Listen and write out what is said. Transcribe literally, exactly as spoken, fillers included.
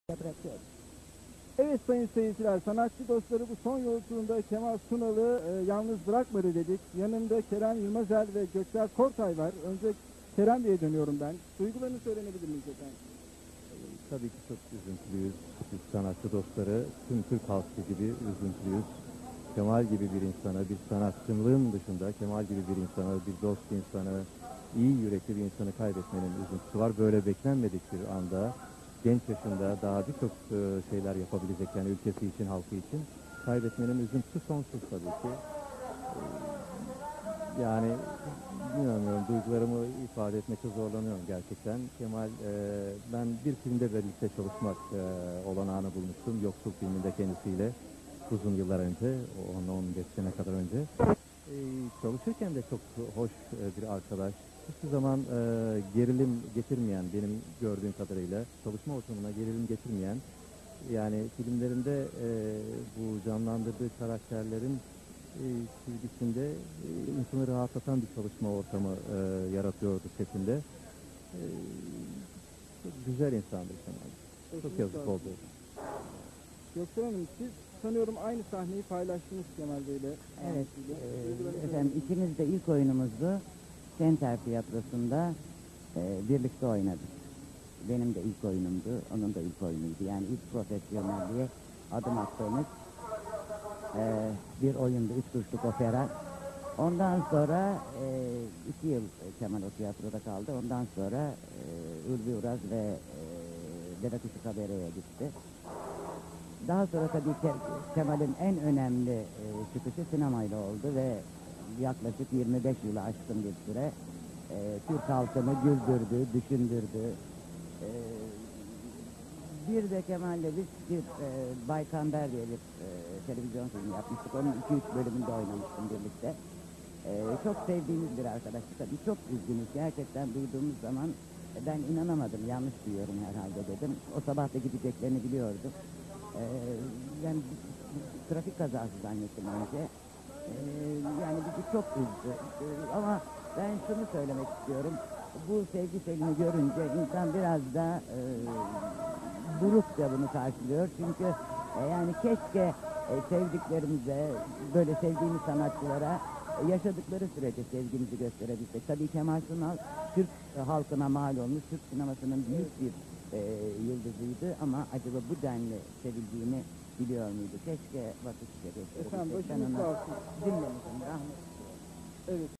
bırakıyorum. Evet sayın seyirciler, sanatçı dostları bu son yolculuğunda Kemal Sunal'ı e, yalnız bırakmadı dedik. Yanında Kerem Yılmazer ve Göksel Kortay var. Önce Kerem Bey'e dönüyorum ben. Duygularını söylenebilir miyiz efendim? Tabii ki çok üzüntülüyüz. Biz sanatçı dostları tüm Türk halkı gibi üzüntülüyüz. Kemal gibi bir insana, bir sanatçılığın dışında Kemal gibi bir insana, bir dost insanı, iyi yürekli bir insanı kaybetmenin üzüntüsü var. Böyle beklenmedik bir anda, genç yaşında daha birçok e, şeyler yapabilecek, yani ülkesi için, halkı için kaybetmenin üzüntüsü sonsuz tabii ki. Yani bilmiyorum, duygularımı ifade etmekte zorlanıyorum gerçekten. Kemal, e, ben bir filmde birlikte çalışmak e, olanağını bulmuştum. Yoksul filminde kendisiyle uzun yıllar önce, on on beş sene kadar önce. E, çalışırken de çok hoş e, bir arkadaş. Hiçbir zaman e, gerilim getirmeyen, benim gördüğüm kadarıyla çalışma ortamına gerilim getirmeyen, yani filmlerinde e, bu canlandırdığı karakterlerin e, çizgisinde e, insanı rahatlatan bir çalışma ortamı e, yaratıyordu setinde. E, Çok güzel insandı Kemal. Çok yazık oldu. Göksel Hanım, siz sanıyorum aynı sahneyi paylaştınız Kemal Bey'le. Evet, Duygularını e, efendim ikimiz de ilk oyunumuzu Kenter Tiyatrosu'nda e, birlikte oynadık. Benim de ilk oyunumdu, onun da ilk oyunuydu. Yani ilk profesyonelliğe adım attığımız e, bir oyundu, üç kuruşluk opera. Ondan sonra e, iki yıl Kemal o tiyatroda kaldı. Ondan sonra e, Ulvi Uraz ve e, Vedat Işık Habere'ye gitti. Daha sonra tabii Ke- Kemal'in en önemli e, çıkışı sinemayla oldu ve yaklaşık yirmi beş yılı aşkın bir süre e, Türk halkını güldürdü, düşündürdü. E, bir de Kemal'le biz bir e, Bay Kamber diye bir e, televizyon filmi yapmıştık. Onun iki üç bölümünde oynamıştım birlikte. E, çok sevdiğimiz bir arkadaştı tabii. Çok üzgünüz. Gerçekten duyduğumuz zaman e, ben inanamadım. Yanlış duyuyorum herhalde dedim. O sabah da gideceklerini biliyordum. Ee, yani bir, bir trafik kazası zannettim önce. Ee, yani bizi çok üzdü. Ee, ama ben şunu söylemek istiyorum. Bu sevgi selini görünce insan biraz da e, burukça bunu karşılıyor. Çünkü e, yani keşke e, sevdiklerimize, böyle sevdiğimiz sanatçılara e, yaşadıkları sürece sevgimizi gösterebilsek. Tabii Kemal Sunal Türk e, halkına mal olmuş, Türk sinemasının büyük bir e, yıldızıydı ama acaba bu denli sevildiğini biliyor muydu? Keşke vakit içerisinde. Efendim, başınız sağ olsun. Dinlemişim. Rahmet. Evet.